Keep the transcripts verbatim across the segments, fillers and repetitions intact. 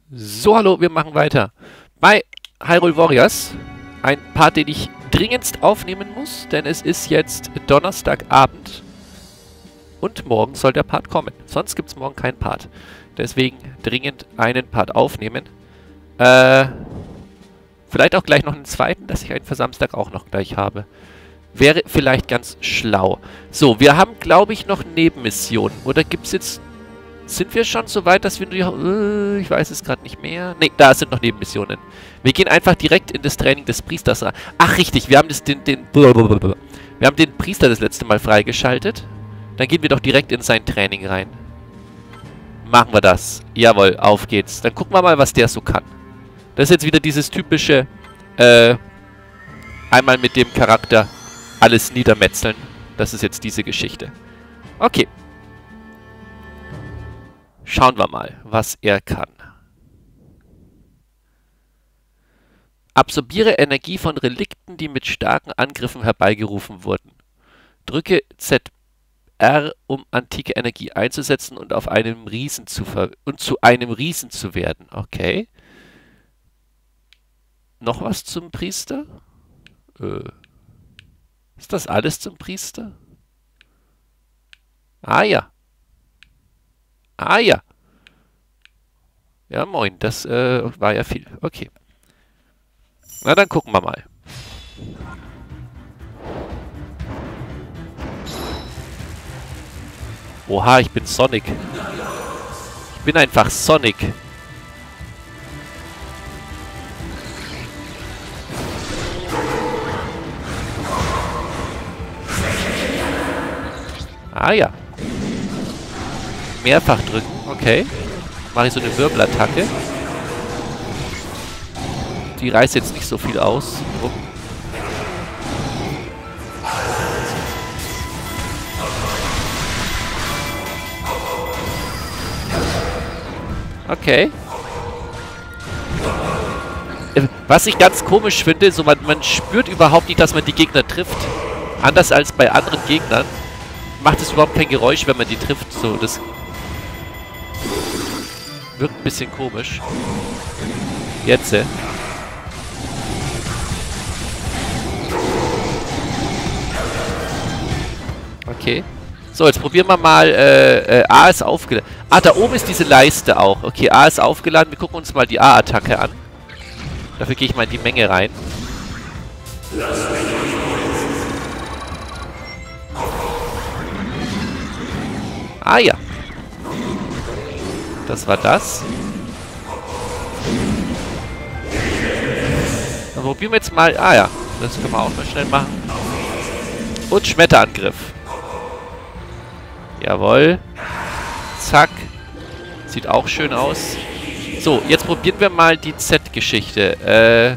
So, hallo, wir machen weiter. Bei Hyrule Warriors. Ein Part, den ich dringendst aufnehmen muss, denn es ist jetzt Donnerstagabend. Und morgen soll der Part kommen. Sonst gibt es morgen keinen Part. Deswegen dringend einen Part aufnehmen. Äh, vielleicht auch gleich noch einen zweiten, dass ich einen für Samstag auch noch gleich habe. Wäre vielleicht ganz schlau. So, wir haben, glaube ich, noch Nebenmissionen. Oder gibt es jetzt... Sind wir schon so weit, dass wir nur... Uh, ich weiß es gerade nicht mehr. Ne, da sind noch Nebenmissionen. Wir gehen einfach direkt in das Training des Priesters rein. Ach, richtig. Wir haben das, den, den... Wir haben den Priester das letzte Mal freigeschaltet. Dann gehen wir doch direkt in sein Training rein. Machen wir das. Jawohl, auf geht's. Dann gucken wir mal, was der so kann. Das ist jetzt wieder dieses typische... Äh... Einmal mit dem Charakter alles niedermetzeln. Das ist jetzt diese Geschichte. Okay. Schauen wir mal, was er kann. Absorbiere Energie von Relikten, die mit starken Angriffen herbeigerufen wurden. Drücke Z R, um antike Energie einzusetzen und auf einem Riesen zu ver und zu einem Riesen zu werden. Okay. Noch was zum Priester? Äh. Ist das alles zum Priester? Ah ja. Ah ja. Ja, moin. Das äh, war ja viel. Okay. Na, dann gucken wir mal. Oha, ich bin Sonic. Ich bin einfach Sonic. Ah ja. Mehrfach drücken, okay. Mache ich so eine Wirbelattacke. Die reißt jetzt nicht so viel aus. Oh. Okay. Was ich ganz komisch finde, so man, man spürt überhaupt nicht, dass man die Gegner trifft. Anders als bei anderen Gegnern. Macht es überhaupt kein Geräusch, wenn man die trifft. So, das wirkt ein bisschen komisch. Jetzt. Äh. Okay. So, jetzt probieren wir mal. Äh, äh, A ist aufgeladen. Ah, da oben ist diese Leiste auch. Okay, A ist aufgeladen. Wir gucken uns mal die A-Attacke an. Dafür gehe ich mal in die Menge rein. Ah ja. Das war das. Dann probieren wir jetzt mal... Ah ja, das können wir auch mal schnell machen. Und Schmetterangriff. Jawohl. Zack. Sieht auch schön aus. So, jetzt probieren wir mal die Z-Geschichte. Äh...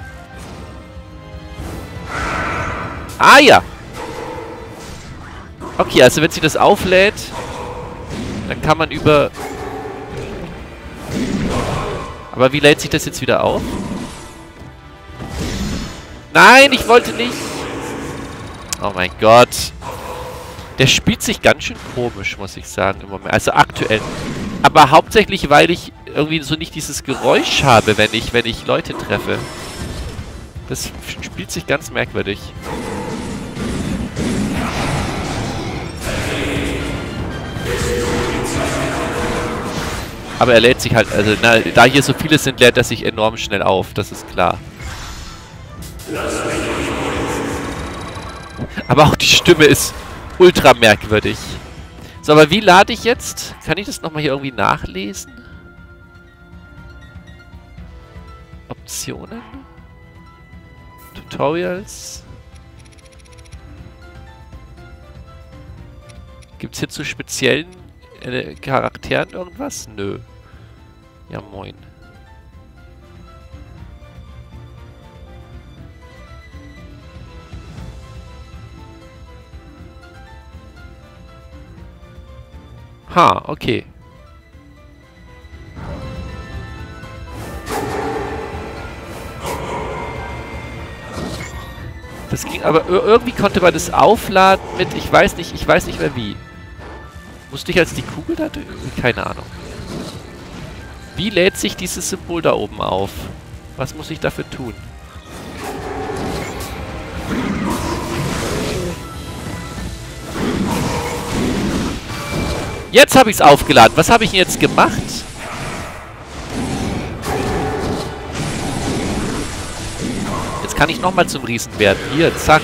Ah ja. Okay, also wenn sie das auflädt, dann kann man über... Aber wie lädt sich das jetzt wieder auf? Nein, ich wollte nicht. Oh mein Gott. Der spielt sich ganz schön komisch, muss ich sagen, im Moment. Also aktuell. Aber hauptsächlich, weil ich irgendwie so nicht dieses Geräusch habe, wenn ich, wenn ich Leute treffe. Das spielt sich ganz merkwürdig. Aber er lädt sich halt, also na, da hier so viele sind, lädt er sich enorm schnell auf, das ist klar. Aber auch die Stimme ist ultra merkwürdig. So, aber wie lade ich jetzt? Kann ich das nochmal hier irgendwie nachlesen? Optionen? Tutorials? Gibt es hier zu speziellen äh, Charakteren irgendwas? Nö. Ja, moin. Ha, okay. Das ging aber irgendwie konnte man das aufladen mit, ich weiß nicht, ich weiß nicht mehr wie. Musste ich als die Kugel da... Keine Ahnung. Wie lädt sich dieses Symbol da oben auf? Was muss ich dafür tun? Jetzt habe ich es aufgeladen. Was habe ich denn jetzt gemacht? Jetzt kann ich nochmal zum Riesen werden. Hier, zack.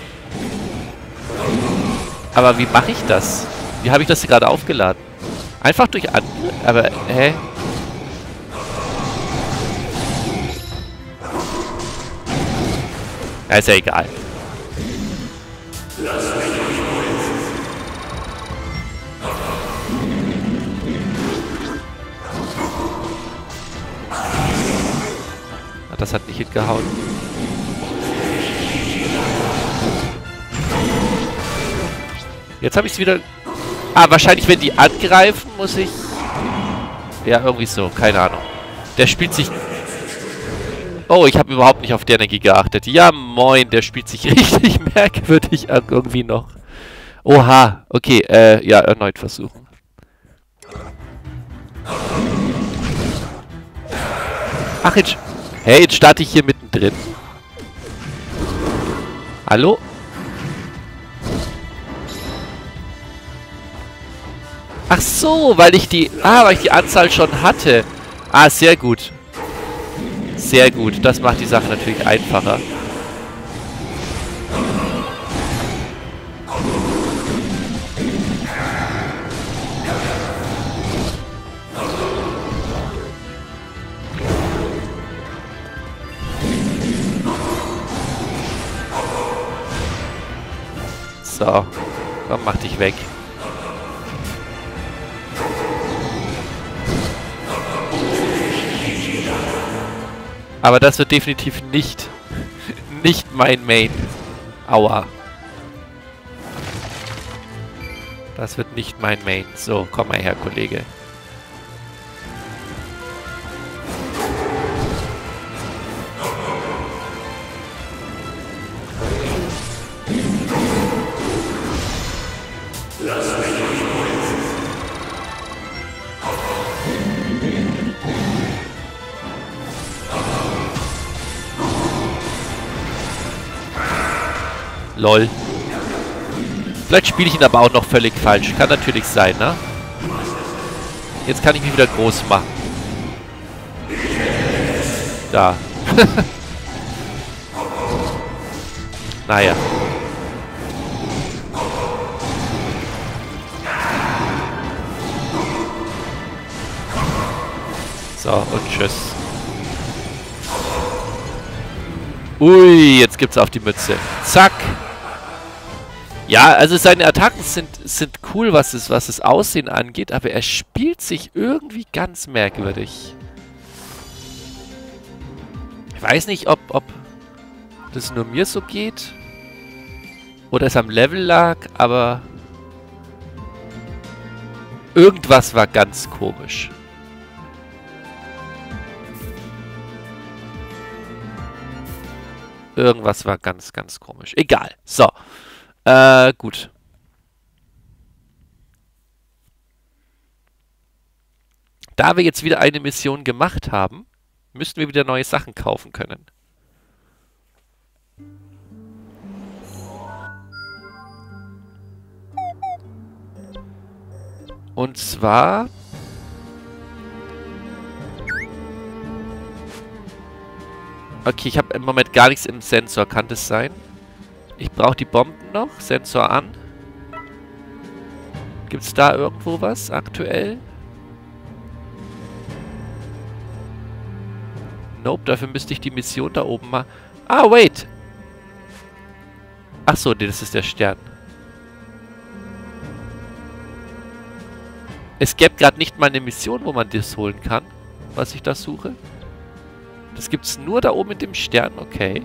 Aber wie mache ich das? Wie habe ich das gerade aufgeladen? Einfach durch andere? Aber, hä? Ja, ist ja egal. Das hat nicht hingehauen. Jetzt habe ich es wieder... Ah, wahrscheinlich, wenn die angreifen, muss ich... Ja, irgendwie so. Keine Ahnung. Der spielt sich... Oh, ich habe überhaupt nicht auf die Energie geachtet. Ja, moin. Der spielt sich richtig merkwürdig an irgendwie noch. Oha. Okay, äh, ja, erneut versuchen. Ach, jetzt... Hey, jetzt starte ich hier mittendrin. Hallo? Ach so, weil ich die... Ah, weil ich die Anzahl schon hatte. Ah, sehr gut. Sehr gut. Das macht die Sache natürlich einfacher. So. Komm, mach dich weg. Aber das wird definitiv nicht, nicht mein Main. Aua. Das wird nicht mein Main. So, komm mal her, Kollege. Lol. Vielleicht spiele ich ihn aber auch noch völlig falsch. Kann natürlich sein, ne? Jetzt kann ich mich wieder groß machen. Da. Naja. So, und tschüss. Ui, jetzt gibt's auf die Mütze. Zack. Ja, also seine Attacken sind, sind cool, was es, was das Aussehen angeht, aber er spielt sich irgendwie ganz merkwürdig. Ich weiß nicht, ob, ob das nur mir so geht oder es am Level lag, aber irgendwas war ganz komisch. Irgendwas war ganz, ganz komisch. Egal. So. Äh, gut. Da wir jetzt wieder eine Mission gemacht haben, müssten wir wieder neue Sachen kaufen können. Und zwar... Okay, ich habe im Moment gar nichts im Sensor. Kann das sein? Ich brauche die Bomben noch. Sensor an. Gibt es da irgendwo was aktuell? Nope, dafür müsste ich die Mission da oben mal... Ah, wait! Ach so, nee, das ist der Stern. Es gäbe gerade nicht mal eine Mission, wo man das holen kann, was ich da suche. Das gibt es nur da oben mit dem Stern, okay.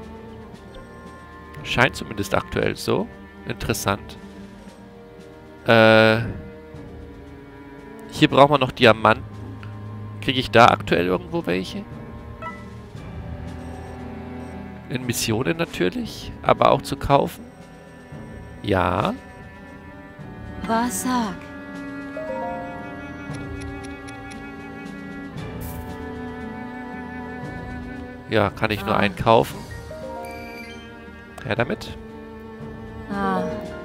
Scheint zumindest aktuell so. Interessant. Äh, hier brauchen wir noch Diamanten. Kriege ich da aktuell irgendwo welche? In Missionen natürlich, aber auch zu kaufen. Ja. Was sag? Ja, kann ich nur Ah. einkaufen. Her damit. Ah.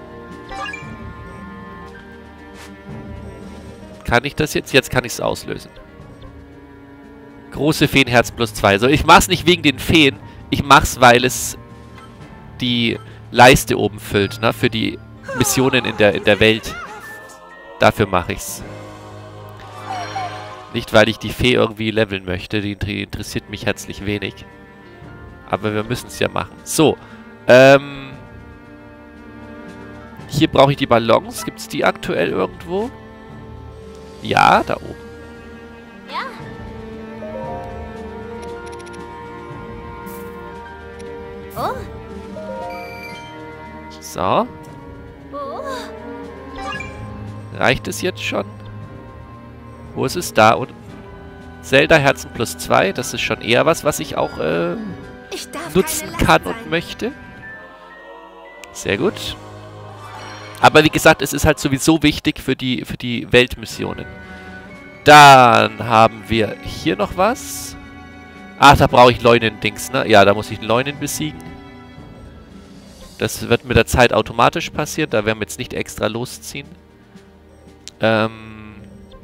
Kann ich das jetzt? Jetzt kann ich es auslösen. Große Feenherzen plus zwei. So, ich mach's nicht wegen den Feen. Ich mach's, weil es die Leiste oben füllt, ne? Für die Missionen in der, in der Welt. Dafür mache ich's. Nicht, weil ich die Fee irgendwie leveln möchte. Die, die interessiert mich herzlich wenig. Aber wir müssen es ja machen. So. Ähm. Hier brauche ich die Ballons. Gibt es die aktuell irgendwo? Ja, da oben. Ja. Oh. So. Oh. Reicht es jetzt schon? Wo ist es? Da und Zelda Herzen plus zwei. Das ist schon eher was, was ich auch äh, Ich darf nutzen keine Last kann sein. und möchte. Sehr gut. Aber wie gesagt, es ist halt sowieso wichtig für die, für die Weltmissionen. Dann haben wir hier noch was. Ach, da brauche ich Leunen-Dings, ne? Ja, da muss ich einen Leunen besiegen. Das wird mit der Zeit automatisch passieren. Da werden wir jetzt nicht extra losziehen. Ähm...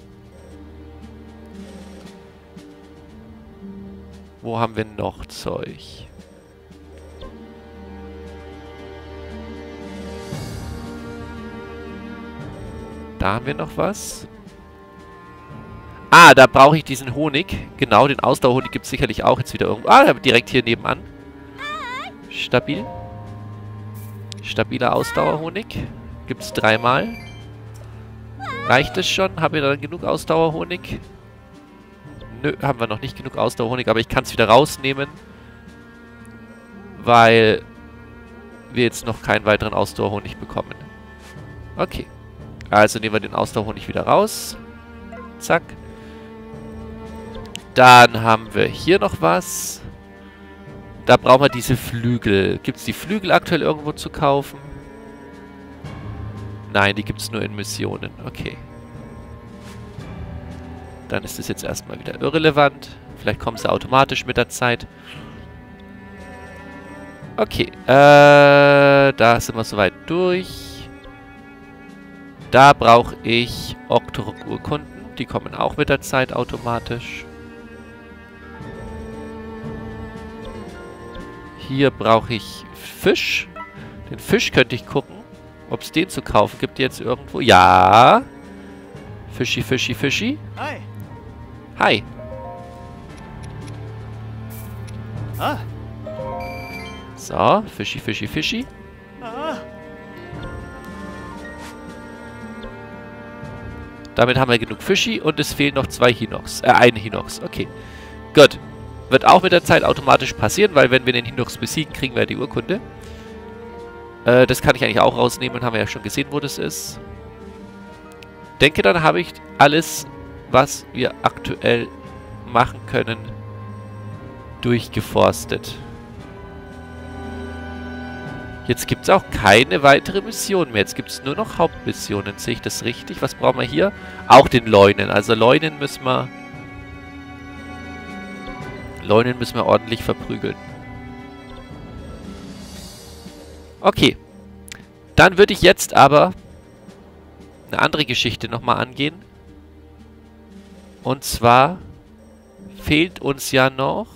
Wo haben wir noch Zeug? Da haben wir noch was. Ah, da brauche ich diesen Honig. Genau, den Ausdauerhonig gibt es sicherlich auch jetzt wieder irgendwo. Ah, direkt hier nebenan. Stabil. Stabiler Ausdauerhonig. Gibt es dreimal. Reicht es schon? Haben wir dann genug Ausdauerhonig? Nö, haben wir noch nicht genug Ausdauerhonig, aber ich kann es wieder rausnehmen. Weil wir jetzt noch keinen weiteren Ausdauerhonig bekommen. Okay. Also nehmen wir den Ausdauerhonig wieder raus. Zack. Dann haben wir hier noch was. Da brauchen wir diese Flügel. Gibt es die Flügel aktuell irgendwo zu kaufen? Nein, die gibt es nur in Missionen. Okay. Dann ist das jetzt erstmal wieder irrelevant. Vielleicht kommen sie automatisch mit der Zeit. Okay. Äh, da sind wir soweit durch. Da brauche ich Octorok-Urkunden. Die kommen auch mit der Zeit automatisch. Hier brauche ich Fisch. Den Fisch könnte ich gucken, ob es den zu kaufen gibt jetzt irgendwo. Ja. Fischi, Fischi, Fischi. Hi. Hi. Ah. So, Fischi, Fischi, Fischi. Ah. Damit haben wir genug Fischi und es fehlen noch zwei Hinox. Äh, ein Hinox. Okay. Gut. Wird auch mit der Zeit automatisch passieren, weil wenn wir den Hinox besiegen, kriegen wir die Urkunde. Äh, das kann ich eigentlich auch rausnehmen, haben wir ja schon gesehen, wo das ist. Denke, dann habe ich alles, was wir aktuell machen können, durchgeforstet. Jetzt gibt es auch keine weitere Mission mehr. Jetzt gibt es nur noch Hauptmissionen. Sehe ich das richtig? Was brauchen wir hier? Auch den Leunen. Also Leunen müssen wir... Leunen müssen wir ordentlich verprügeln. Okay. Dann würde ich jetzt aber eine andere Geschichte nochmal angehen. Und zwar fehlt uns ja noch...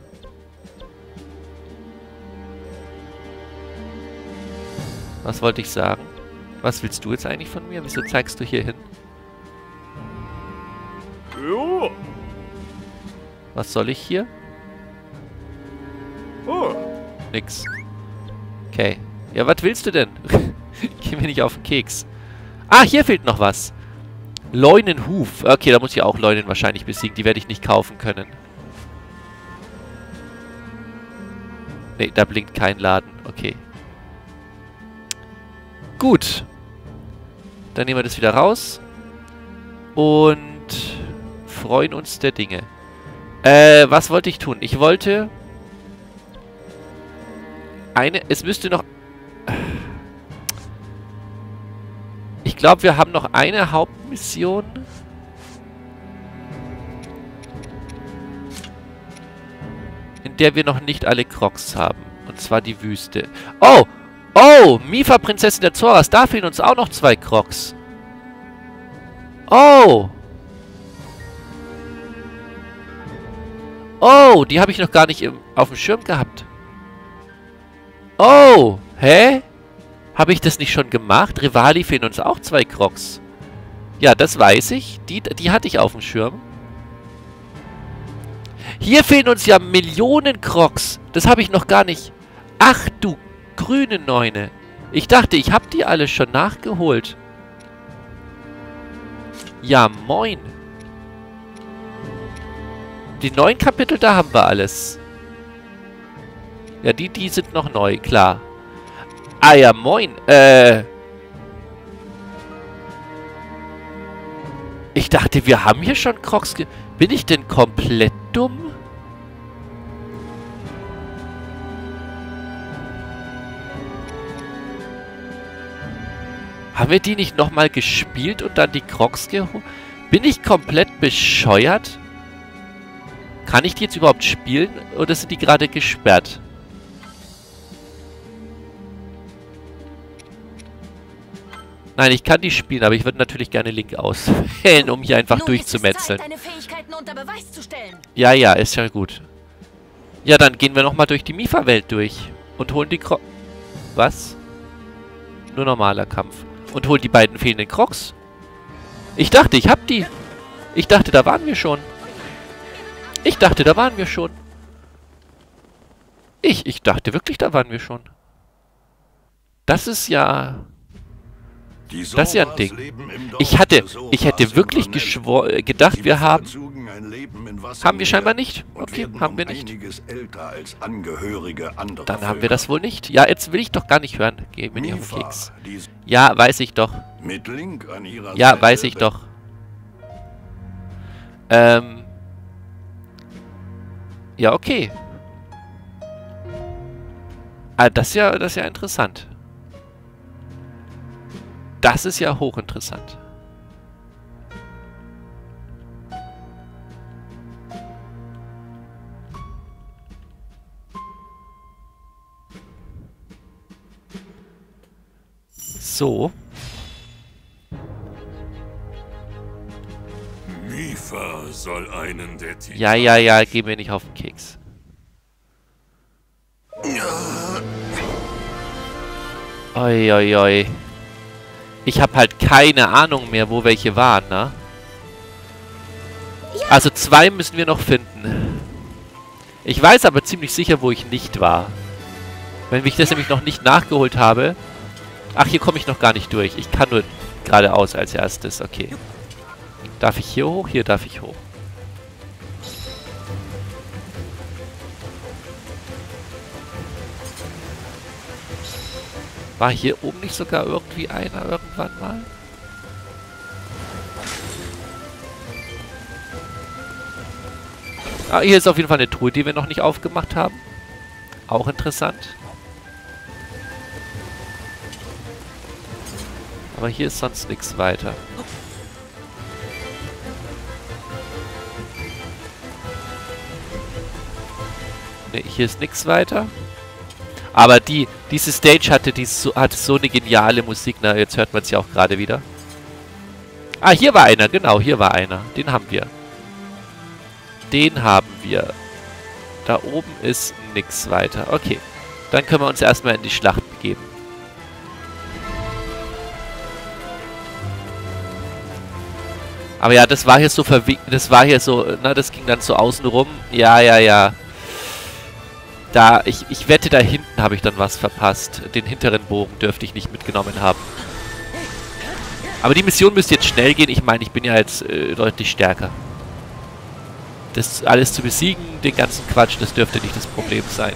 Was wollte ich sagen? Was willst du jetzt eigentlich von mir? Wieso zeigst du hier hin? Jo. Was soll ich hier? Oh. Nix. Okay. Ja, was willst du denn? Geh mir nicht auf den Keks. Ah, hier fehlt noch was. Leunenhuf. Okay, da muss ich auch Leunen wahrscheinlich besiegen. Die werde ich nicht kaufen können. Ne, da blinkt kein Laden. Okay. Gut. Dann nehmen wir das wieder raus. Und freuen uns der Dinge. Äh, was wollte ich tun? Ich wollte... Eine... Es müsste noch... Ich glaube, wir haben noch eine Hauptmission. in der wir noch nicht alle Crocs haben. Und zwar die Wüste. Oh! Oh! Mipha, Prinzessin der Zoras. Da fehlen uns auch noch zwei Crocs. Oh! Oh! Die habe ich noch gar nicht im, auf dem Schirm gehabt. Oh! Hä? Habe ich das nicht schon gemacht? Revali fehlen uns auch zwei Crocs. Ja, das weiß ich. Die, die hatte ich auf dem Schirm. Hier fehlen uns ja Millionen Crocs. Das habe ich noch gar nicht. Ach du grüne Neune. Ich dachte, ich habe die alle schon nachgeholt. Ja, moin. Die neuen Kapitel, da haben wir alles. Ja, die, die sind noch neu, klar. Ah ja, moin. Äh... Ich dachte, wir haben hier schon Crocs ge... Bin ich denn komplett dumm? Haben wir die nicht nochmal gespielt und dann die Crocs geholt? Bin ich komplett bescheuert? Kann ich die jetzt überhaupt spielen oder sind die gerade gesperrt? Nein, ich kann die spielen, aber ich würde natürlich gerne Link auswählen, um hier einfach Nun durchzumetzeln. ist es Zeit, deine Fähigkeiten unter Beweis zu stellen. Ja, ja, ist ja gut. Ja, dann gehen wir nochmal durch die Mipha-Welt durch. Und holen die Crocs... Was? Nur normaler Kampf. Und holen die beiden fehlenden Crocs. Ich dachte, ich hab die. Ich dachte, da waren wir schon. Ich dachte, da waren wir schon. Ich, ich dachte wirklich, da waren wir schon. Das ist ja... Das ist ja ein Ding. Ich hatte, ich hätte wirklich geschwor gedacht, wir haben... Haben wir scheinbar nicht. Okay, haben wir nicht. Dann haben wir das wohl nicht. Ja, jetzt will ich doch gar nicht hören. Geh mir nicht auf den Keks. Ja, weiß ich doch. Ja, weiß ich doch. Ähm... Ja, okay. Ah, das ist ja, das ist ja interessant. Das ist ja hochinteressant. So. Mipha soll einen der Titanen... Ja, ja, ja, geh mir nicht auf den Keks. Oi, oi, oi. Ich habe halt keine Ahnung mehr, wo welche waren, ne? Also zwei müssen wir noch finden. Ich weiß aber ziemlich sicher, wo ich nicht war. Wenn ich das nämlich noch nicht nachgeholt habe... Ach, hier komme ich noch gar nicht durch. Ich kann nur geradeaus als erstes. Okay. Darf ich hier hoch? Hier darf ich hoch. War hier oben nicht sogar irgendwie einer irgendwann mal? Ah, hier ist auf jeden Fall eine Truhe, die wir noch nicht aufgemacht haben. Auch interessant. Aber hier ist sonst nichts weiter. Ne, hier ist nichts weiter. Aber die, diese Stage hatte, die so, hatte so eine geniale Musik. Na, jetzt hört man es ja auch gerade wieder. Ah, hier war einer. Genau, hier war einer. Den haben wir. Den haben wir. Da oben ist nichts weiter. Okay. Dann können wir uns erstmal in die Schlacht begeben. Aber ja, das war hier so verwickelt. Das war hier so, na, das ging dann so außen rum. Ja, ja, ja. Da, ich, ich wette, da hinten habe ich dann was verpasst. Den hinteren Bogen dürfte ich nicht mitgenommen haben. Aber die Mission müsste jetzt schnell gehen. Ich meine, ich bin ja jetzt äh, deutlich stärker. Das alles zu besiegen, den ganzen Quatsch, das dürfte nicht das Problem sein.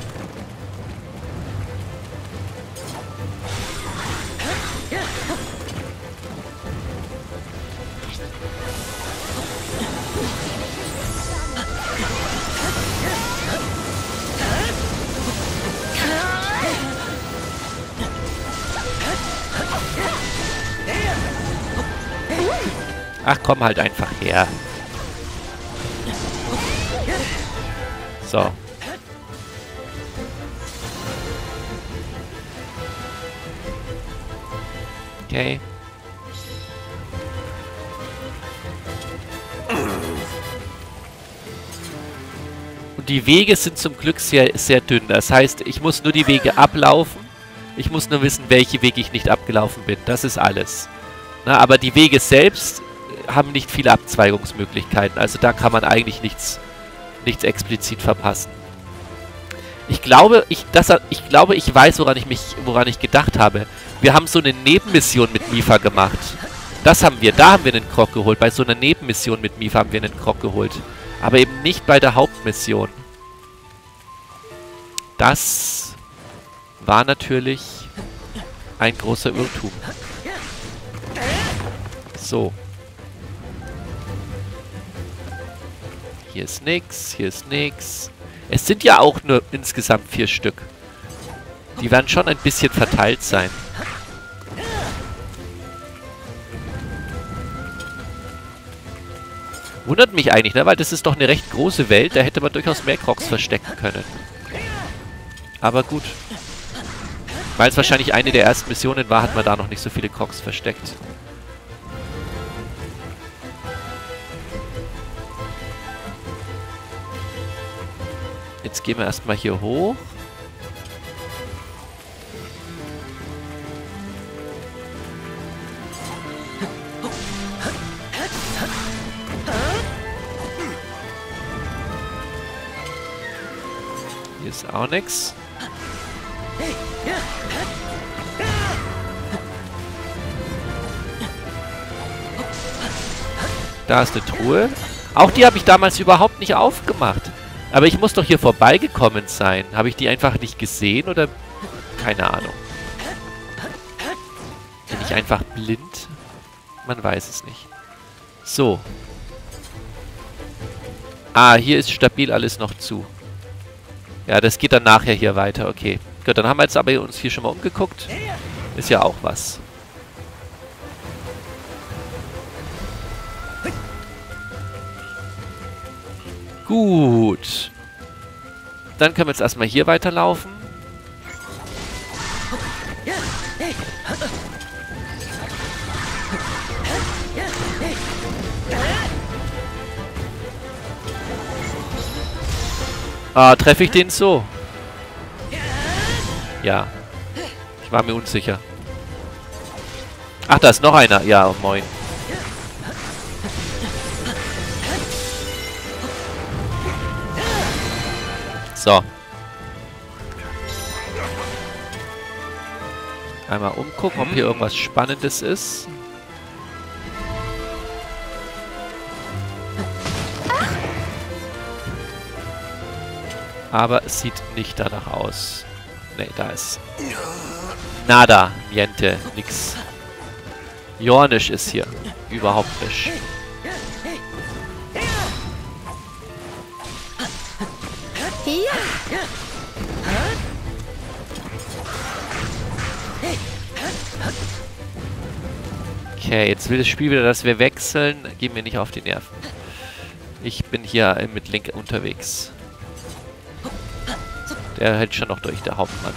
Ach, komm halt einfach her. So. Okay. Und die Wege sind zum Glück sehr, sehr dünn. Das heißt, ich muss nur die Wege ablaufen. Ich muss nur wissen, welche Wege ich nicht abgelaufen bin. Das ist alles. Na, aber die Wege selbst haben nicht viele Abzweigungsmöglichkeiten. Also da kann man eigentlich nichts, nichts explizit verpassen. Ich glaube, ich, das, ich glaube, ich weiß, woran ich mich, woran ich gedacht habe. Wir haben so eine Nebenmission mit Mipha gemacht. Das haben wir. Da haben wir einen Krog geholt. Bei so einer Nebenmission mit Mipha haben wir einen Krog geholt. Aber eben nicht bei der Hauptmission. Das war natürlich ein großer Irrtum. So. Hier ist nix, hier ist nix. Es sind ja auch nur insgesamt vier Stück. Die werden schon ein bisschen verteilt sein. Wundert mich eigentlich, ne? Weil das ist doch eine recht große Welt. Da hätte man durchaus mehr Krogs verstecken können. Aber gut. Weil es wahrscheinlich eine der ersten Missionen war, hat man da noch nicht so viele Krogs versteckt. Jetzt gehen wir erstmal hier hoch. Hier ist auch nichts. Da ist eine Truhe. Auch die habe ich damals überhaupt nicht aufgemacht. Aber ich muss doch hier vorbeigekommen sein. Habe ich die einfach nicht gesehen oder... Keine Ahnung. Bin ich einfach blind? Man weiß es nicht. So. Ah, hier ist stabil alles noch zu. Ja, das geht dann nachher hier weiter. Okay. Gut, dann haben wir jetzt aber uns hier schon mal umgeguckt. Ist ja auch was. Gut. Dann können wir jetzt erstmal hier weiterlaufen. Ah, treffe ich den so? Ja. Ich war mir unsicher. Ach, da ist noch einer. Ja, moin. So. Einmal umgucken, ob hier irgendwas Spannendes ist. Aber es sieht nicht danach aus. Ne, da ist... Nada, niente, nix. Jornisch ist hier. Überhaupt nicht. Okay, jetzt will das Spiel wieder, dass wir wechseln. Gehen wir nicht auf die Nerven. Ich bin hier mit Link unterwegs. Der hält schon noch durch, der Hauptmann.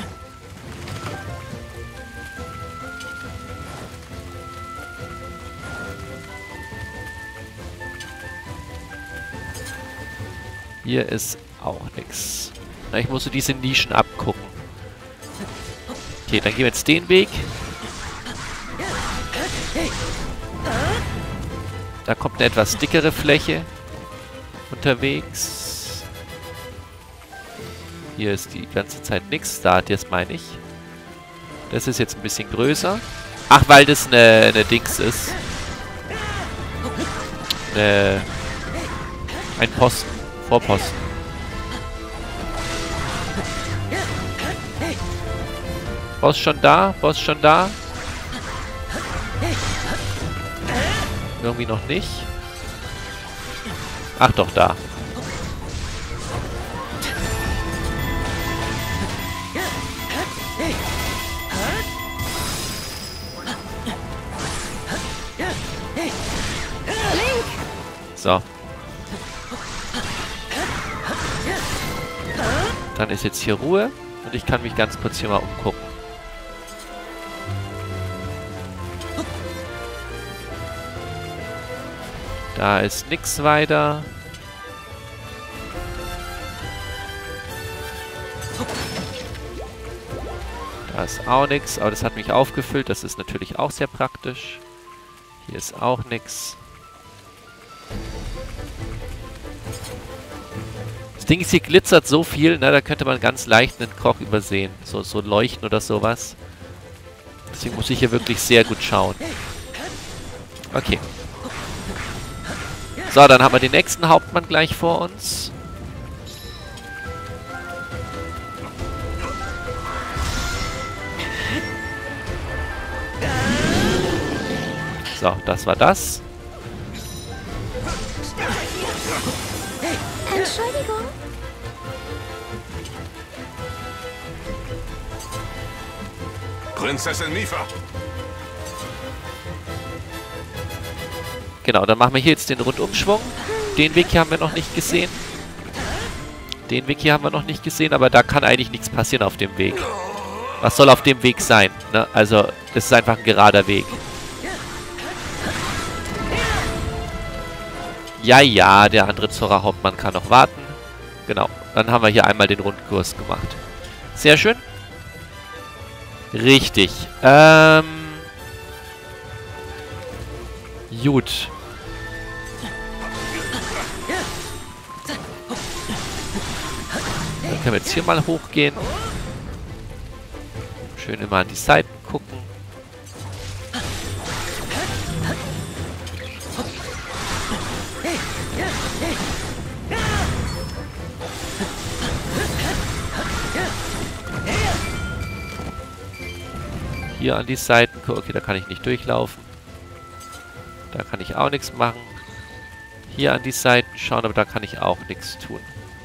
Hier ist auch nichts. Ich muss so diese Nischen abgucken. Okay, dann gehen wir jetzt den Weg. Da kommt eine etwas dickere Fläche unterwegs. Hier ist die ganze Zeit nichts. Da, das meine ich. Das ist jetzt ein bisschen größer. Ach, weil das eine, eine Dings ist. Eine, ein Posten. Vorposten. Boss schon da? Boss schon da? Irgendwie noch nicht. Ach doch, da. So. Dann ist jetzt hier Ruhe und ich kann mich ganz kurz hier mal umgucken. Da ist nix weiter. Da ist auch nix, aber das hat mich aufgefüllt. Das ist natürlich auch sehr praktisch. Hier ist auch nix. Das Ding ist, hier glitzert so viel, ne, da könnte man ganz leicht einen Koch übersehen. So, so Leuchten oder sowas. Deswegen muss ich hier wirklich sehr gut schauen. Okay. So, dann haben wir den nächsten Hauptmann gleich vor uns. So, das war das. Entschuldigung. Prinzessin Mifa. Genau, dann machen wir hier jetzt den Rundumschwung. Den Weg hier haben wir noch nicht gesehen. Den Weg hier haben wir noch nicht gesehen, aber da kann eigentlich nichts passieren auf dem Weg. Was soll auf dem Weg sein? Ne? Also, es ist einfach ein gerader Weg. Ja, ja, der andere Zora-Hauptmann kann noch warten. Genau, dann haben wir hier einmal den Rundkurs gemacht. Sehr schön. Richtig. Ähm... Gut. Dann können wir jetzt hier mal hochgehen. Schön immer an die Seiten gucken. Hier an die Seiten gucken. Okay, da kann ich nicht durchlaufen. Da kann ich auch nichts machen. Hier an die Seiten schauen, aber da kann ich auch nichts tun.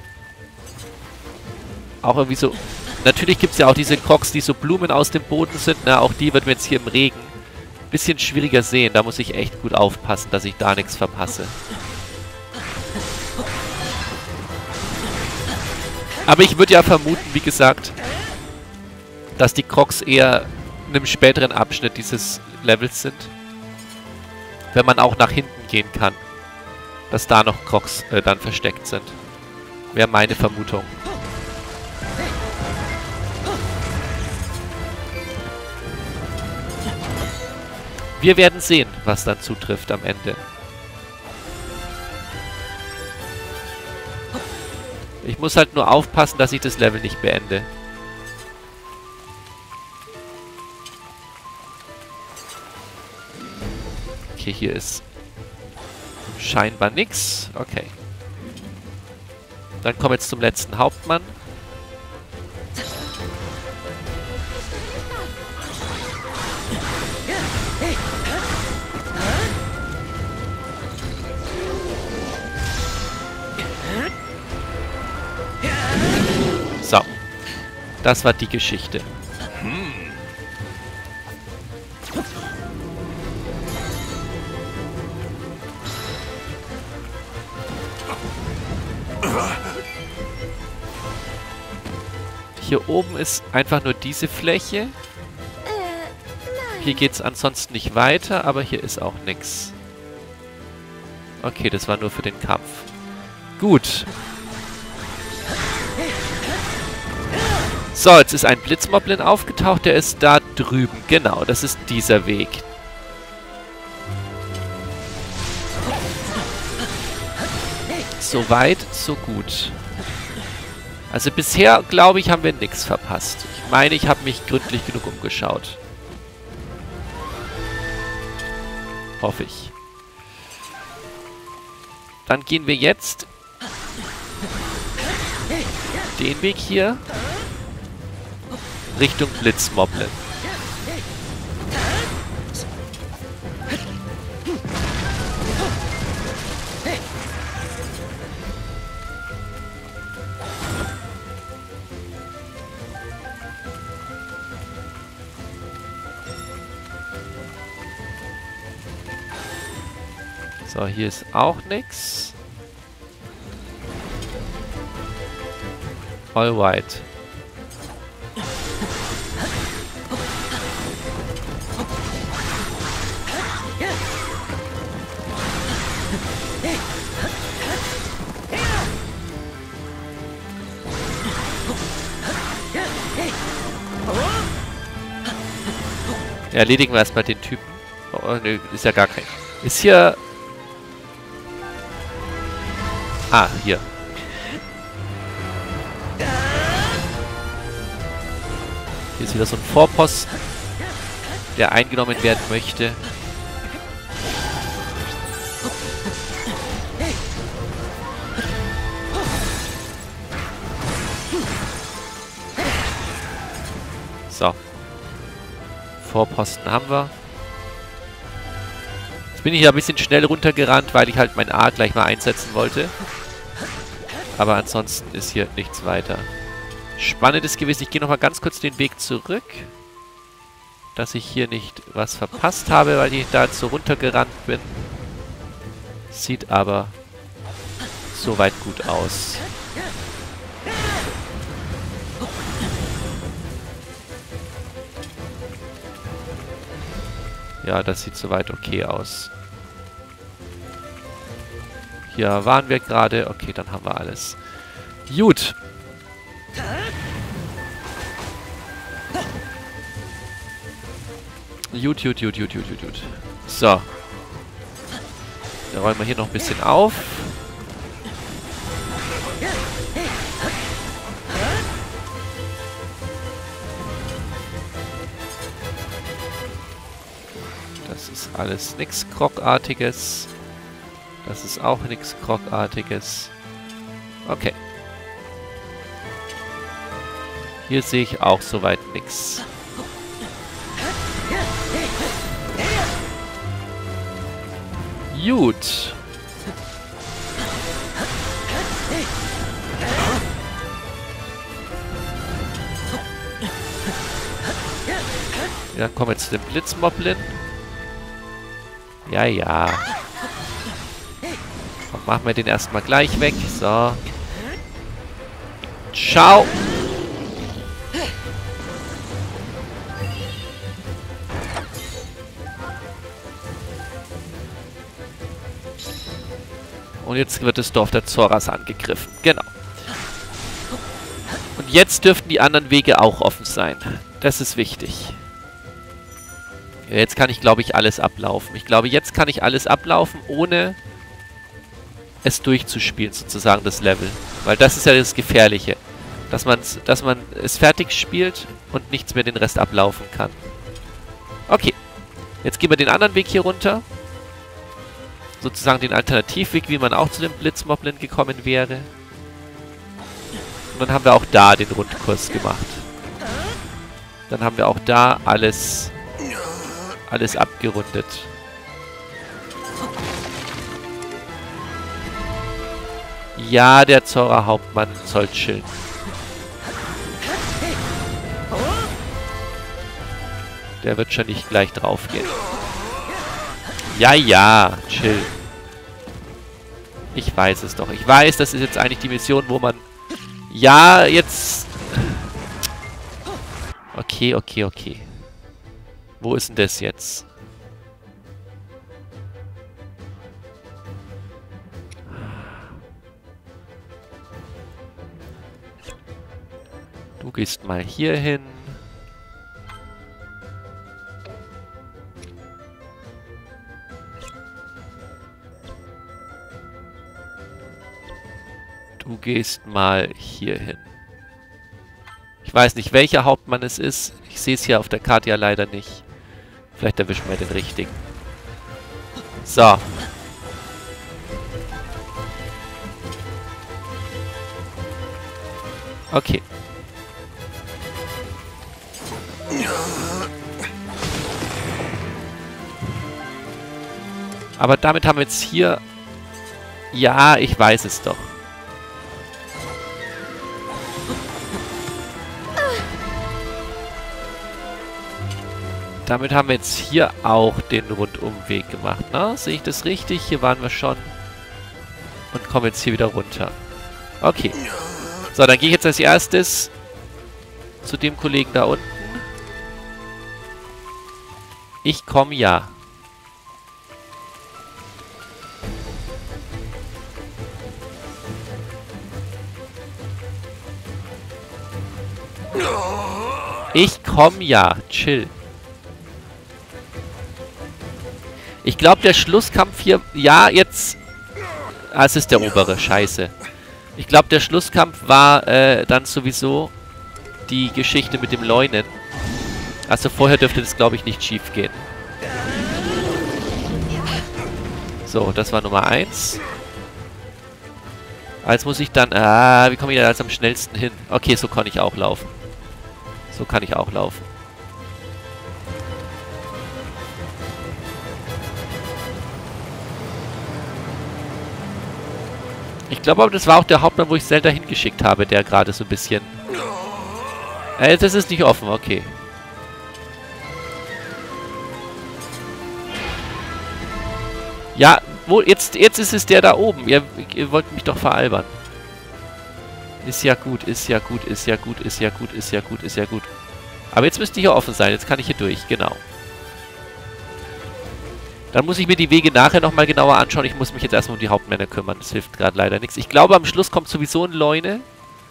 Auch irgendwie so... Natürlich gibt es ja auch diese Crocs, die so Blumen aus dem Boden sind. Na, auch die wird mir jetzt hier im Regen ein bisschen schwieriger sehen. Da muss ich echt gut aufpassen, dass ich da nichts verpasse. Aber ich würde ja vermuten, wie gesagt, dass die Crocs eher in einem späteren Abschnitt dieses Levels sind. Wenn man auch nach hinten gehen kann. Dass da noch Crocs äh, dann versteckt sind. Wäre meine Vermutung. Wir werden sehen, was dann zutrifft am Ende. Ich muss halt nur aufpassen, dass ich das Level nicht beende. Okay, hier ist scheinbar nix. Okay. Dann kommen wir jetzt zum letzten Hauptmann. So. Das war die Geschichte. Hier oben ist einfach nur diese Fläche. Äh, nein. Hier geht es ansonsten nicht weiter, aber hier ist auch nichts. Okay, das war nur für den Kampf. Gut. So, jetzt ist ein Blitzmoblin aufgetaucht. Der ist da drüben. Genau, das ist dieser Weg. So weit, so gut. Also bisher, glaube ich, haben wir nichts verpasst. Ich meine, ich habe mich gründlich genug umgeschaut. Hoffe ich. Dann gehen wir jetzt den Weg hier Richtung Blitzmoblin. So, hier ist auch nix. Alright. Ja, erledigen wir erstmal den Typen. Oh, nö, ist ja gar kein. Ist hier... Ah, hier. Hier ist wieder so ein Vorposten, der eingenommen werden möchte. So. Vorposten haben wir. Jetzt bin ich hier ein bisschen schnell runtergerannt, weil ich halt mein A gleich mal einsetzen wollte. Aber ansonsten ist hier nichts weiter. Spannendes gewesen. Ich gehe nochmal ganz kurz den Weg zurück. Dass ich hier nicht was verpasst habe, weil ich da jetzt so runtergerannt bin. Sieht aber soweit gut aus. Ja, das sieht soweit okay aus. Hier waren wir gerade. Okay, dann haben wir alles. Gut. Gut, gut, gut, gut, gut, gut, gut. So. Dann räumen wir hier noch ein bisschen auf. Das ist alles nichts Krogartiges. Das ist auch nichts Krogartiges. Okay. Hier sehe ich auch soweit nichts. Gut. Dann kommen wir zu dem Blitzmoblin. Ja, ja. Und machen wir den erstmal gleich weg. So. Ciao. Und jetzt wird das Dorf der Zoras angegriffen. Genau. Und jetzt dürften die anderen Wege auch offen sein. Das ist wichtig. Ja, jetzt kann ich, glaube ich, alles ablaufen. Ich glaube, jetzt kann ich alles ablaufen, ohne es durchzuspielen, sozusagen, das Level. Weil das ist ja das Gefährliche. Dass, man's, dass man es fertig spielt und nichts mehr den Rest ablaufen kann. Okay. Jetzt gehen wir den anderen Weg hier runter. Sozusagen den Alternativweg, wie man auch zu dem Blitzmoblin gekommen wäre. Und dann haben wir auch da den Rundkurs gemacht. Dann haben wir auch da alles, alles abgerundet. Ja, der Zora-Hauptmann soll chillen. Der wird schon nicht gleich draufgehen. Ja, ja, chill. Ich weiß es doch. Ich weiß, das ist jetzt eigentlich die Mission, wo man... Ja, jetzt... Okay, okay, okay. Wo ist denn das jetzt? Du gehst mal hier hin. Du gehst mal hier hin. Ich weiß nicht, welcher Hauptmann es ist. Ich sehe es hier auf der Karte ja leider nicht. Vielleicht erwischen wir den richtigen. So. Okay. Aber damit haben wir jetzt hier... Ja, ich weiß es doch. Damit haben wir jetzt hier auch den Rundumweg gemacht, ne? Sehe ich das richtig? Hier waren wir schon. Und kommen jetzt hier wieder runter. Okay. So, dann gehe ich jetzt als erstes zu dem Kollegen da unten. Ich komme ja. Ich komm ja. Chill. Ich glaube, der Schlusskampf hier... Ja, jetzt... Ah, es ist der obere. Scheiße. Ich glaube, der Schlusskampf war äh, dann sowieso die Geschichte mit dem Leunen. Also vorher dürfte das, glaube ich, nicht schief gehen. So, das war Nummer eins. Jetzt muss ich dann... Ah, wie komme ich da jetzt am schnellsten hin? Okay, so kann ich auch laufen. So kann ich auch laufen. Ich glaube aber, das war auch der Hauptmann, wo ich Zelda hingeschickt habe, der gerade so ein bisschen... Äh, das ist nicht offen, okay. Ja, wo, jetzt, jetzt ist es der da oben. Ihr, ihr wollt mich doch veralbern. Ist ja gut, ist ja gut, ist ja gut, ist ja gut, ist ja gut, ist ja gut. Aber jetzt müsste hier offen sein. Jetzt kann ich hier durch, genau. Dann muss ich mir die Wege nachher nochmal genauer anschauen. Ich muss mich jetzt erstmal um die Hauptmänner kümmern. Das hilft gerade leider nichts. Ich glaube, am Schluss kommt sowieso ein Leune.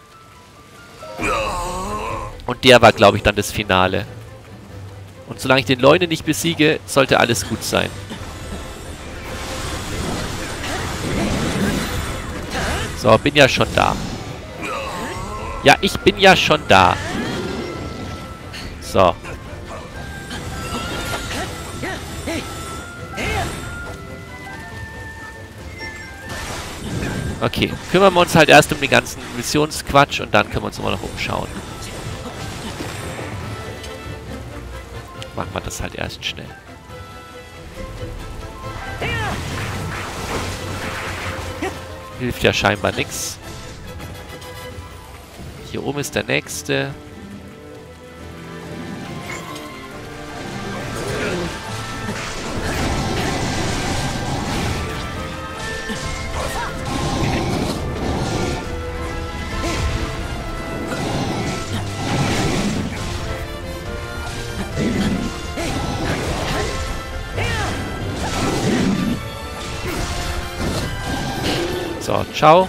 Und der war, glaube ich, dann das Finale. Und solange ich den Leune nicht besiege, sollte alles gut sein. So, bin ja schon da. Ja, ich bin ja schon da. So. Okay, kümmern wir uns halt erst um den ganzen Missionsquatsch und dann können wir uns immer noch umschauen. Machen wir das halt erst schnell. Hilft ja scheinbar nichts. Hier oben ist der nächste. So, ciao.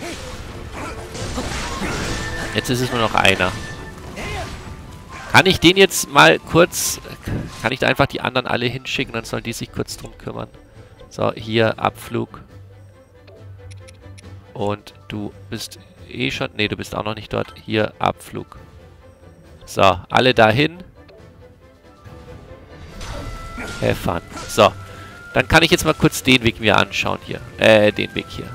Jetzt ist es nur noch einer. Kann ich den jetzt mal kurz... Kann ich da einfach die anderen alle hinschicken, dann sollen die sich kurz drum kümmern. So, hier, Abflug. Und du bist eh schon... Ne, du bist auch noch nicht dort. Hier, Abflug. So, alle dahin. Have fun. So, dann kann ich jetzt mal kurz den Weg mir anschauen hier. Äh, den Weg hier.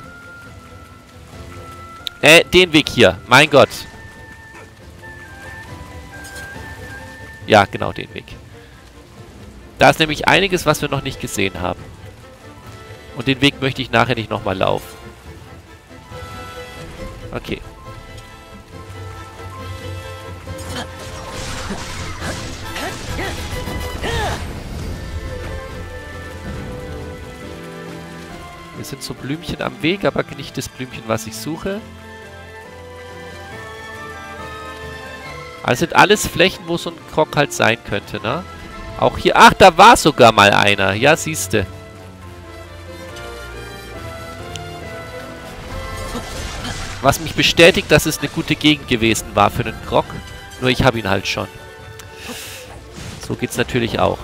Äh, den Weg hier. Mein Gott. Ja, genau, den Weg. Da ist nämlich einiges, was wir noch nicht gesehen haben. Und den Weg möchte ich nachher nicht nochmal laufen. Okay. Wir sind so Blümchen am Weg, aber nicht das Blümchen, was ich suche. Also sind alles Flächen, wo so ein Krog halt sein könnte, ne? Auch hier... Ach, da war sogar mal einer. Ja, siehste. Was mich bestätigt, dass es eine gute Gegend gewesen war für einen Krog. Nur ich habe ihn halt schon. So geht's natürlich auch.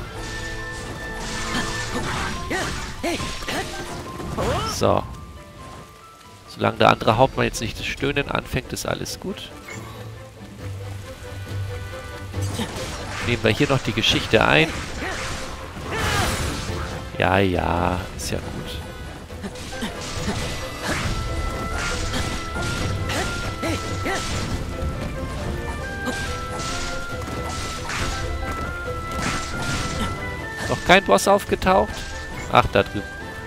So. Solange der andere Hauptmann jetzt nicht das Stöhnen anfängt, ist alles gut. Nehmen wir hier noch die Geschichte ein. Ja, ja, ist ja gut. Noch kein Boss aufgetaucht? Ach, da drüben.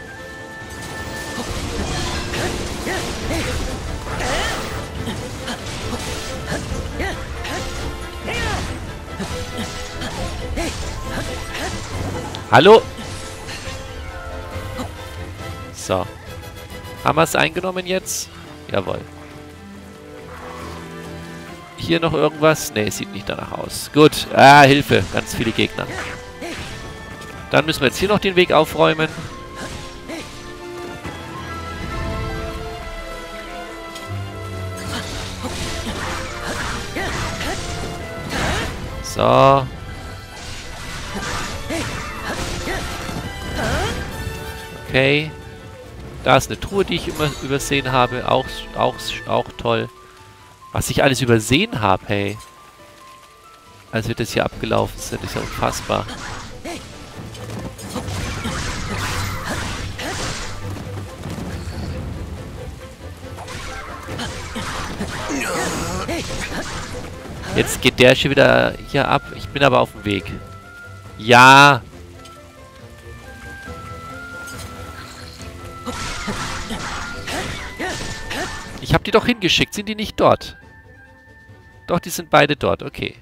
Hallo? So. Haben wir es eingenommen jetzt? Jawohl. Hier noch irgendwas? Ne, sieht nicht danach aus. Gut. Ah, Hilfe. Ganz viele Gegner. Dann müssen wir jetzt hier noch den Weg aufräumen. So. Okay. Da ist eine Truhe, die ich immer übersehen habe. Auch, auch, auch toll. Was ich alles übersehen habe, hey. Als wir das hier abgelaufen sind, ist ja unfassbar. Jetzt geht der schon wieder hier ab. Ich bin aber auf dem Weg. Ja. Ich habe die doch hingeschickt. Sind die nicht dort? Doch, die sind beide dort. Okay.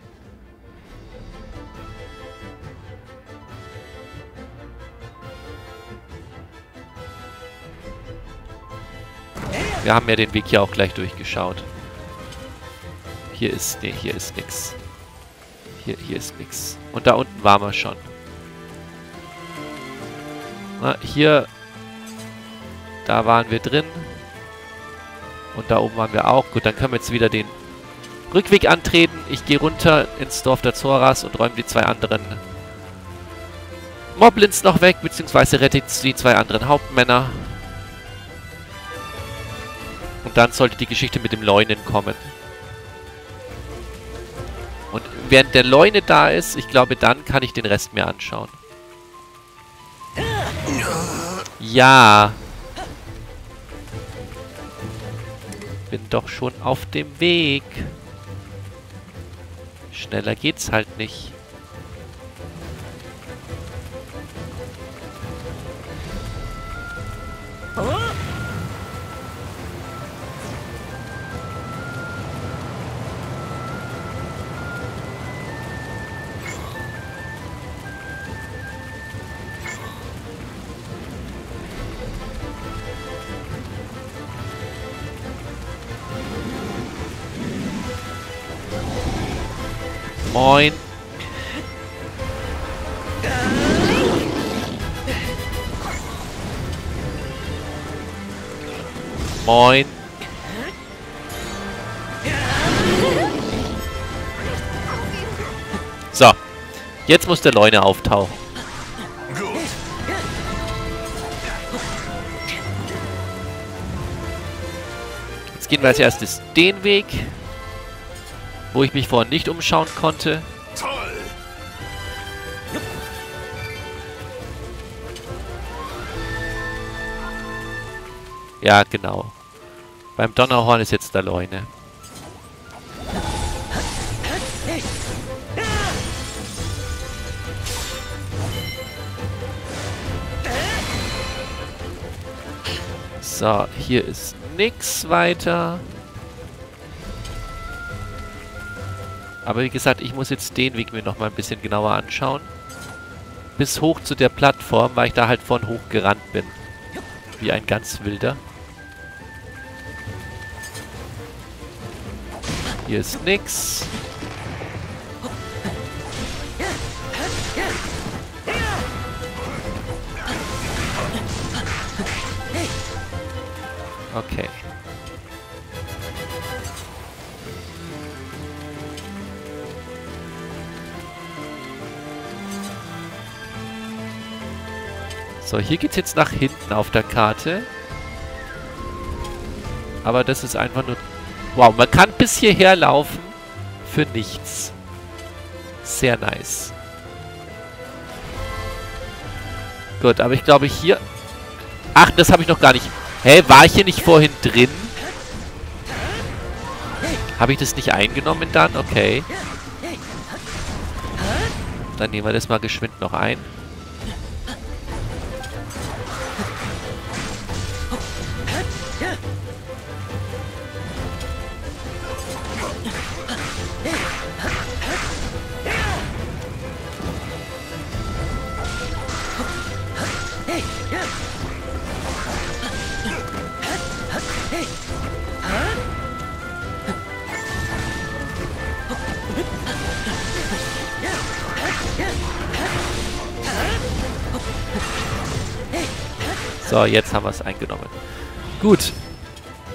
Wir haben ja den Weg hier auch gleich durchgeschaut. Hier ist... Ne, hier ist nix. Hier, hier ist nix. Und da unten waren wir schon. Na, hier... Da waren wir drin. Und da oben waren wir auch. Gut, dann können wir jetzt wieder den Rückweg antreten. Ich gehe runter ins Dorf der Zoras und räume die zwei anderen Moblins noch weg, beziehungsweise rette die zwei anderen Hauptmänner. Und dann sollte die Geschichte mit dem Leunen kommen. Und während der Leune da ist, ich glaube, dann kann ich den Rest mir anschauen. Ja. Bin doch schon auf dem Weg. Schneller geht's halt nicht. Moin. Moin. So. Jetzt muss der Leune auftauchen. Jetzt gehen wir als erstes den Weg, wo ich mich vorhin nicht umschauen konnte. Toll. Ja, genau. Beim Donnerhorn ist jetzt der Leune. So, hier ist nix weiter. Aber wie gesagt, ich muss jetzt den Weg mir noch mal ein bisschen genauer anschauen. Bis hoch zu der Plattform, weil ich da halt von hoch gerannt bin. Wie ein ganz wilder. Hier ist nix. Okay. So, hier geht's jetzt nach hinten auf der Karte. Aber das ist einfach nur... Wow, man kann bis hierher laufen für nichts. Sehr nice. Gut, aber ich glaube hier... Ach, das habe ich noch gar nicht... Hä, war ich hier nicht vorhin drin? Habe ich das nicht eingenommen dann? Okay. Dann nehmen wir das mal geschwind noch ein. So, jetzt haben wir es eingenommen. Gut.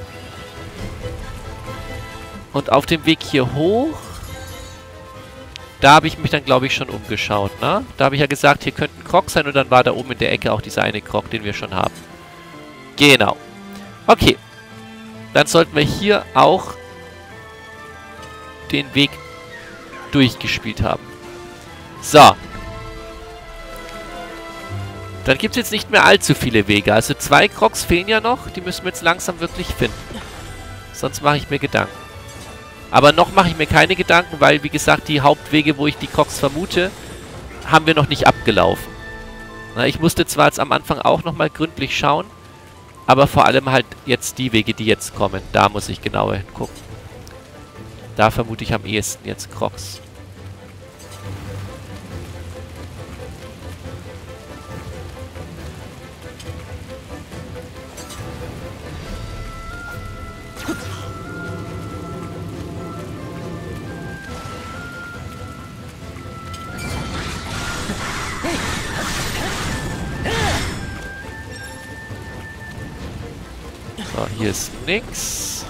Und auf dem Weg hier hoch Da habe ich mich dann, glaube ich, schon umgeschaut, ne? Da habe ich ja gesagt, hier könnte ein Krog sein und dann war da oben in der Ecke auch dieser eine Krog, den wir schon haben. Genau. Okay. Dann sollten wir hier auch den Weg durchgespielt haben. So. Dann gibt es jetzt nicht mehr allzu viele Wege. Also zwei Krogs fehlen ja noch. Die müssen wir jetzt langsam wirklich finden. Sonst mache ich mir Gedanken. Aber noch mache ich mir keine Gedanken, weil, wie gesagt, die Hauptwege, wo ich die Krogs vermute, haben wir noch nicht abgelaufen. Na, ich musste zwar jetzt am Anfang auch nochmal gründlich schauen, aber vor allem halt jetzt die Wege, die jetzt kommen. Da muss ich genauer hingucken. Da vermute ich am ehesten jetzt Krogs. So, hier ist nix.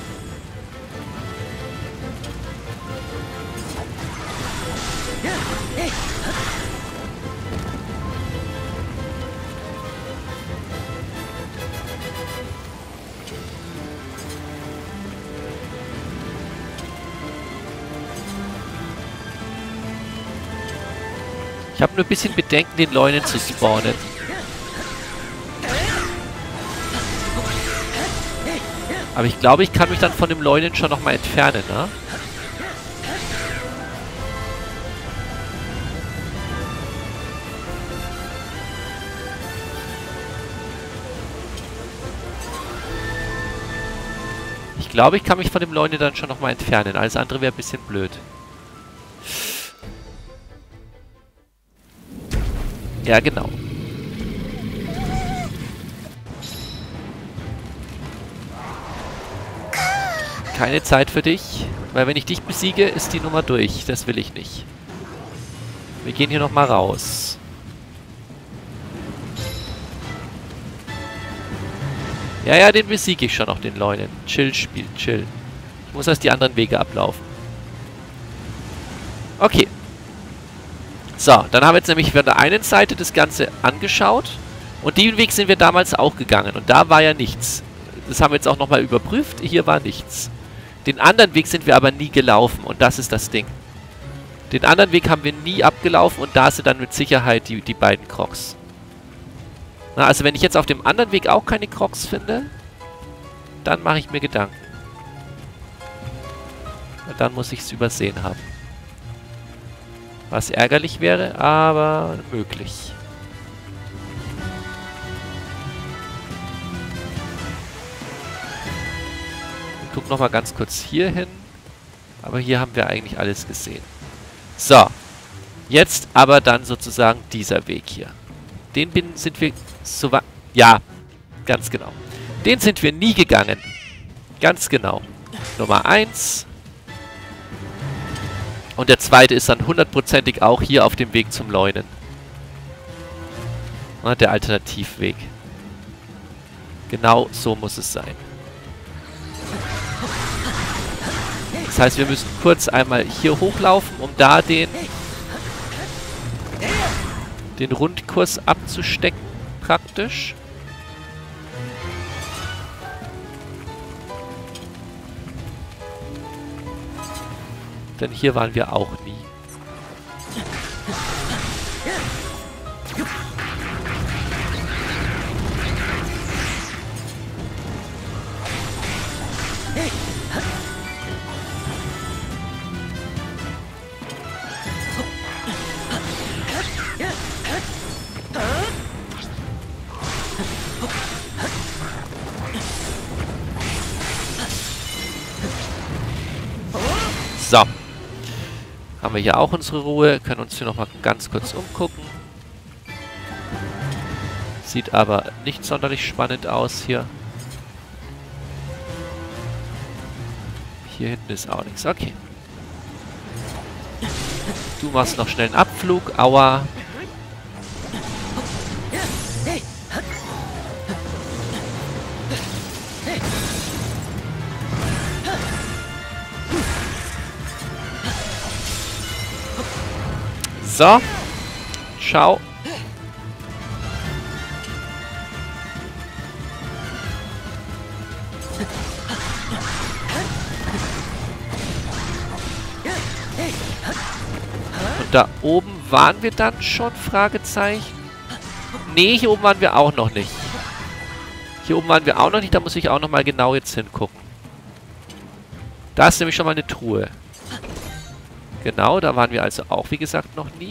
Ich habe nur ein bisschen Bedenken, den Leunen zu spawnen. Aber ich glaube, ich kann mich dann von dem Leunen schon nochmal entfernen, ne? Ich glaube, ich kann mich von dem Leunen dann schon nochmal entfernen. Alles andere wäre ein bisschen blöd. Ja, genau. Keine Zeit für dich, weil wenn ich dich besiege, ist die Nummer durch. Das will ich nicht. Wir gehen hier nochmal raus. Ja, ja, den besiege ich schon noch, den Leunen. Chill, Spiel, chill. Ich muss erst die anderen Wege ablaufen. Okay. So, dann haben wir jetzt nämlich von der einen Seite das Ganze angeschaut. Und den Weg sind wir damals auch gegangen. Und da war ja nichts. Das haben wir jetzt auch nochmal überprüft. Hier war nichts. Den anderen Weg sind wir aber nie gelaufen. Und das ist das Ding. Den anderen Weg haben wir nie abgelaufen. Und da sind dann mit Sicherheit die, die beiden Krogs. Na, also wenn ich jetzt auf dem anderen Weg auch keine Krogs finde, dann mache ich mir Gedanken. Und dann muss ich es übersehen haben. Was ärgerlich wäre, aber möglich. Ich gucke nochmal ganz kurz hier hin. Aber hier haben wir eigentlich alles gesehen. So. Jetzt aber dann sozusagen dieser Weg hier. Den bin, sind wir so weit... Ja, ganz genau. Den sind wir nie gegangen. Ganz genau. Nummer eins. Und der zweite ist dann hundertprozentig auch hier auf dem Weg zum Leunen. Na, der Alternativweg. Genau so muss es sein. Das heißt, wir müssen kurz einmal hier hochlaufen, um da den, den Rundkurs abzustecken, praktisch. Denn hier waren wir auch nie. So. Haben wir hier auch unsere Ruhe. Können uns hier nochmal ganz kurz umgucken. Sieht aber nicht sonderlich spannend aus hier. Hier hinten ist auch nichts. Okay. Du machst noch schnell einen Abflug. Aua. So. Ciao. Und da oben waren wir dann schon? Fragezeichen. Nee, hier oben waren wir auch noch nicht. Hier oben waren wir auch noch nicht. Da muss ich auch noch mal genau jetzt hingucken. Da ist nämlich schon mal eine Truhe. Genau, da waren wir also auch, wie gesagt, noch nie.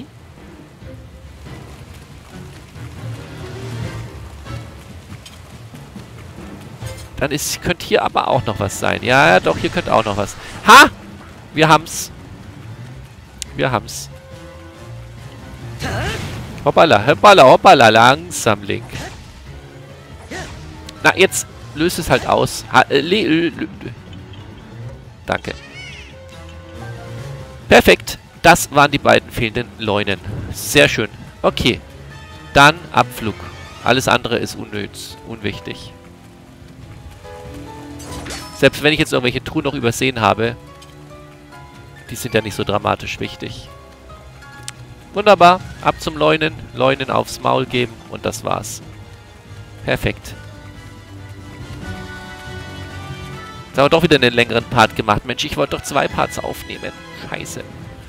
Dann ist, könnte hier aber auch noch was sein. Ja, ja, doch, hier könnte auch noch was. Ha! Wir haben's. Wir haben's. Hoppala, hoppala, hoppala. Langsam, Link. Na, jetzt löst es halt aus. Ha, äh, le, le, le. Danke. Perfekt. Das waren die beiden fehlenden Leunen. Sehr schön. Okay. Dann Abflug. Alles andere ist unnütz. Unwichtig. Selbst wenn ich jetzt irgendwelche Truhen noch übersehen habe, die sind ja nicht so dramatisch wichtig. Wunderbar. Ab zum Leunen. Leunen aufs Maul geben und das war's. Perfekt. Jetzt haben wir doch wieder einen längeren Part gemacht. Mensch, ich wollte doch zwei Parts aufnehmen. Scheiße.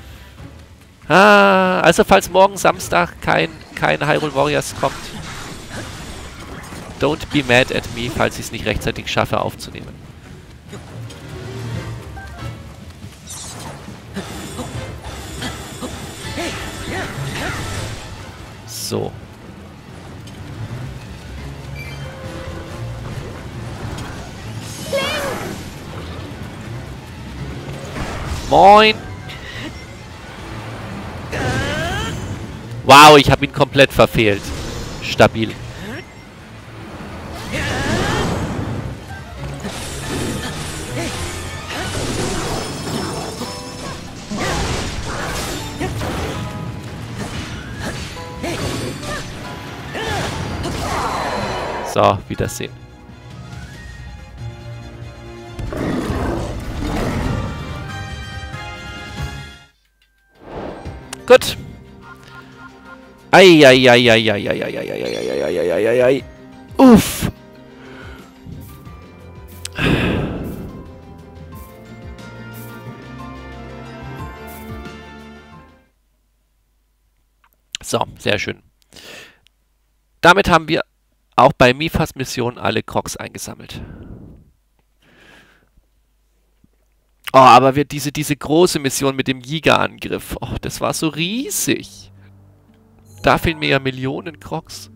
Ah, also falls morgen Samstag kein, kein Hyrule Warriors kommt, don't be mad at me, falls ich es nicht rechtzeitig schaffe aufzunehmen. So. Moin! Wow, ich habe ihn komplett verfehlt. Stabil. So, Wiedersehen. Gut. Eieieiei. Uff. So, sehr schön. Damit haben wir auch bei Mifas Mission alle Crocs eingesammelt. Oh, aber wir, diese, diese große Mission mit dem Giga-Angriff, oh, das war so riesig. Da fehlen mir ja Millionen Crocs.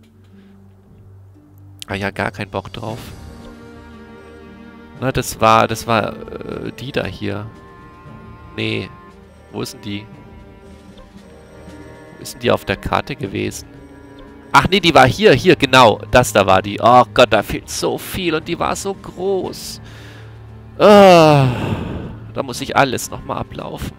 Ah ja, gar kein Bock drauf. Na, das war, das war äh, die da hier. Nee, wo ist denn die? Wo ist denn die auf der Karte gewesen? Ach nee, die war hier, hier, genau. Das da war die. Oh Gott, da fehlt so viel und die war so groß. Oh, da muss ich alles nochmal ablaufen.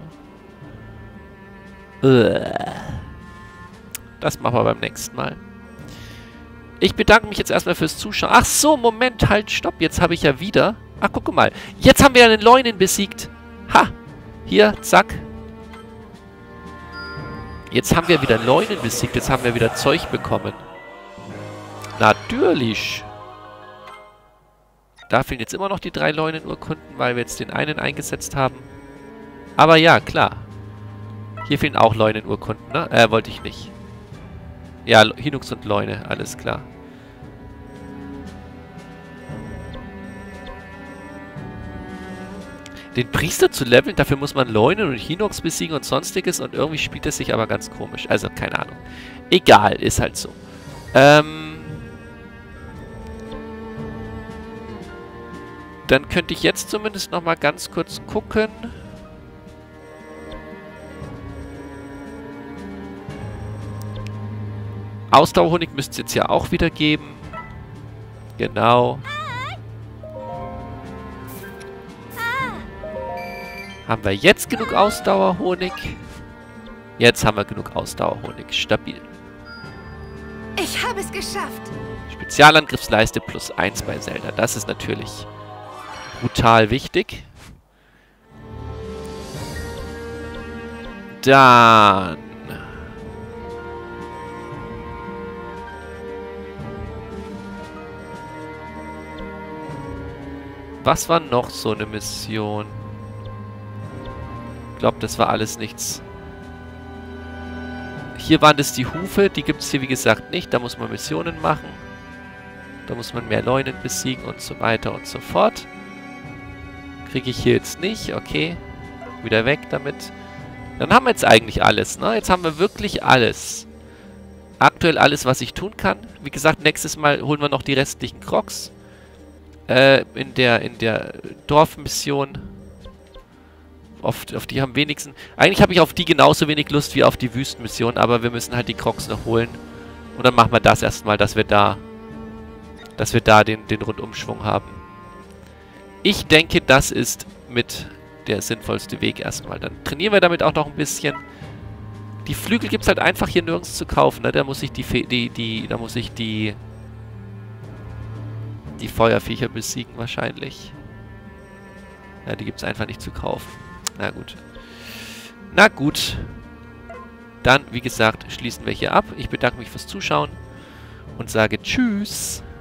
Das machen wir beim nächsten Mal. Ich bedanke mich jetzt erstmal fürs Zuschauen. Ach so, Moment, halt, stopp. Jetzt habe ich ja wieder... Ach, guck mal. Jetzt haben wir einen Leunen besiegt. Ha! Hier, zack. Jetzt haben wir wieder Leunen besiegt. Jetzt haben wir wieder Zeug bekommen. Natürlich. Da fehlen jetzt immer noch die drei Leunen-Urkunden, weil wir jetzt den einen eingesetzt haben. Aber ja, klar. Hier fehlen auch Leunen-Urkunden, ne? Äh, wollte ich nicht. Ja, Hinox und Leune, alles klar. Den Priester zu leveln, dafür muss man Leunen und Hinox besiegen und sonstiges und irgendwie spielt es sich aber ganz komisch. Also, keine Ahnung. Egal, ist halt so. Ähm... Dann könnte ich jetzt zumindest noch mal ganz kurz gucken. Ausdauerhonig müsste es jetzt ja auch wieder geben. Genau. Haben wir jetzt genug Ausdauerhonig? Jetzt haben wir genug Ausdauerhonig. Stabil. Ich habe es geschafft. Spezialangriffsleiste plus eins bei Zelda. Das ist natürlich brutal wichtig. Dann Was war noch so eine Mission? Ich glaube, das war alles nichts. Hier waren das die Hufe. Die gibt es hier, wie gesagt, nicht. Da muss man Missionen machen. Da muss man mehr Leunen besiegen und so weiter und so fort. Kriege ich hier jetzt nicht. Okay. Wieder weg damit. Dann haben wir jetzt eigentlich alles, ne? Jetzt haben wir wirklich alles. Aktuell alles, was ich tun kann. Wie gesagt, nächstes Mal holen wir noch die restlichen Crocs. Äh, in der, in der Dorfmission. Auf, auf die haben wenigsten... Eigentlich habe ich auf die genauso wenig Lust wie auf die Wüstenmission, aber wir müssen halt die Crocs noch holen. Und dann machen wir das erstmal, dass wir da... dass wir da den, den Rundumschwung haben. Ich denke, das ist mit der sinnvollste Weg erstmal. Dann trainieren wir damit auch noch ein bisschen. Die Flügel gibt es halt einfach hier nirgends zu kaufen, ne? Da muss ich die... Fe die, die da muss ich die... die Feuerviecher besiegen wahrscheinlich. Ja, die gibt es einfach nicht zu kaufen. Na gut. Na gut. Dann, wie gesagt, schließen wir hier ab. Ich bedanke mich fürs Zuschauen und sage Tschüss.